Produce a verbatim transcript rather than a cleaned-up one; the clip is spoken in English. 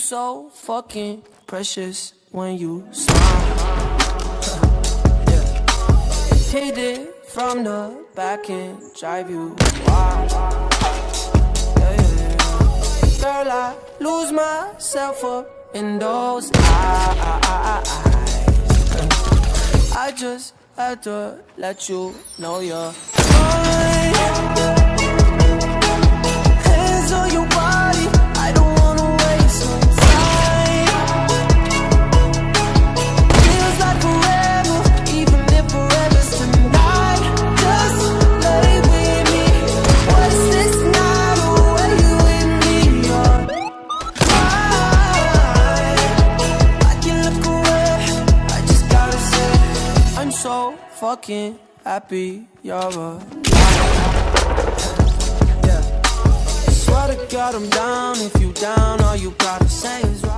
so fucking precious when you smile. Yeah. Hit it from the back and drive you wild. Yeah, yeah, yeah. Girl, I lose myself up in those eyes. I just had to let you know you're mine. Hands on your body, I don't wanna waste no time. Feels like forever, even if forever's tonight. Just lay with me. What's this night away with me? You're mine. I can look away, I just gotta say I'm so fucking happy you're alive. Yeah. Swear to God I'm down. If you down, all you gotta say is right.